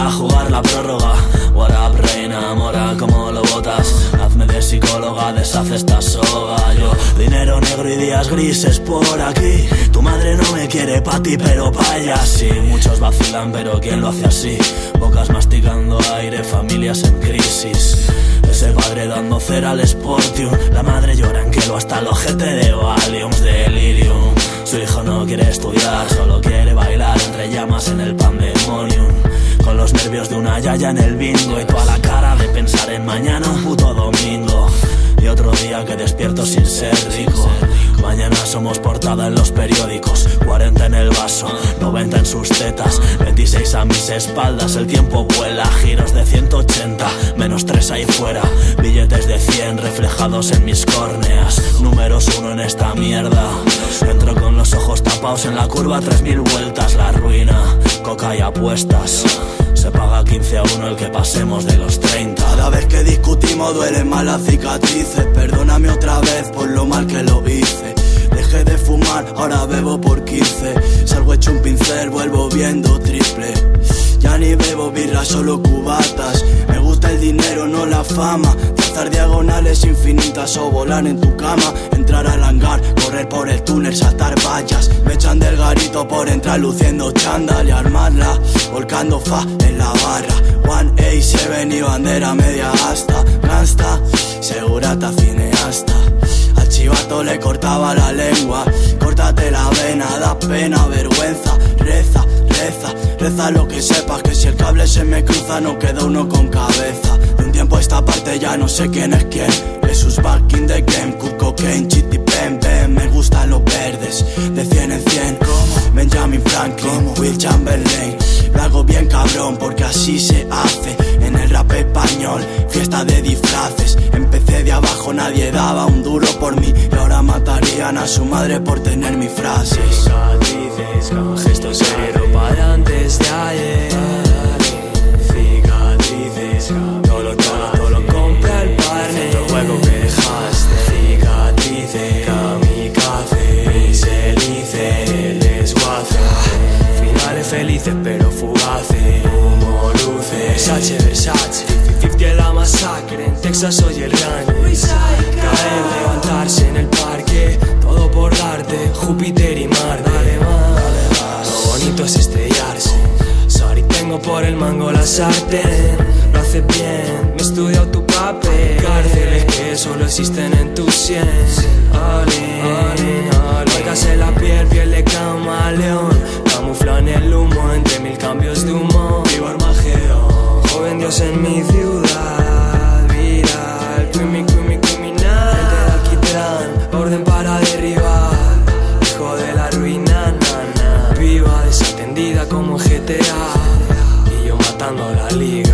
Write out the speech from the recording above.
a jugar la prórroga. What up, reina, mora, como lo botas. Hazme de psicóloga, deshace esta soga. Yo, dinero negro y días grises por aquí. Tu madre no me quiere pa' ti, pero pa' ella sí. Muchos vacilan, pero ¿quién lo hace así? Bocas masticando aire, familias en crisis. Ese padre dando cera al Sportium. La madre llora en kilo hasta el ojete de Valiums, delirium. Su hijo no quiere estudiar, solo quiere bailar entre llamas en el pandemonium. Con los nervios de una yaya en el bingo y toda la cara de pensar en mañana un puto domingo. Y otro día que despierto sin ser rico. Mañana somos portada en los periódicos. 40 en el vaso, 90 en sus tetas, 26 a mis espaldas. El tiempo vuela, giros de 180, menos 3 ahí fuera. Billetes de 100 reflejados en mis córneas. Números 1 en esta mierda. Entro con los ojos tapados en la curva, 3000 vueltas la ruina. Coca y apuestas. Se paga 15 a 1 el que pasemos de los 30. Cada vez que discutimos duelen más las cicatrices. Perdóname otra vez por lo mal que lo hice. Dejé de fumar, ahora bebo por 15. Salgo hecho un pincel, vuelvo viendo triple. Ya ni bebo birra, solo cubatas. Me gusta el dinero, no la fama. Trazar diagonales infinitas o volar en tu cama. Entrar al hangar, correr por el túnel, saltar vallas. Me echan del garito por entrar luciendo chándal y armarla, volcando fa en la barra. 187 y bandera media hasta gangsta, segurata cineasta. Al chivato le cortaba la lengua. Córtate la vena, da pena, vergüenza. Reza, reza, reza lo que sepas, que si el cable se me cruza no queda uno con cabeza. De un tiempo a esta parte ya no sé quién es quién. Jesús back in the game, Kurt Cocaine, Chitty Pen Pen. Me gustan los verdes, de 100 en 100 como Benjamin Franklin, Will Chamberlain. Lo hago bien cabrón porque así se hace en el rap español, fiesta de disfraces. Empecé de abajo, nadie daba un duro por mí y ahora matarían a su madre por tener mis frases. Cicatrices con gestos cero para antes de ayer. Cicatrices, todo lo compra el partner. Todo juego que dejaste. Cicatrices, kamikaze, mis hélices, el desguace. Finales felices pero fugaces. Humo, luces, Versace, 50 la masacre. En Texas soy el grande. Caer, levantarse en el parque, todo por darte Júpiter y Marte. Lo bonito es estrellarse. Sorry, tengo por el mango la sartén. Lo hace bien, me he estudiado tu papel. Cárceles que solo existen en tu 100. Marcas en la piel de camaleón. Camufla en el humo entre 1000 cambios de humo. Vivo Armagedón, joven Dios en mi ciudad. Viral, criminal. Gente de alquitrán, orden para derribar. Hijo de la ruina, nana. Viva desatendida como GTA. Y yo matando a la liga.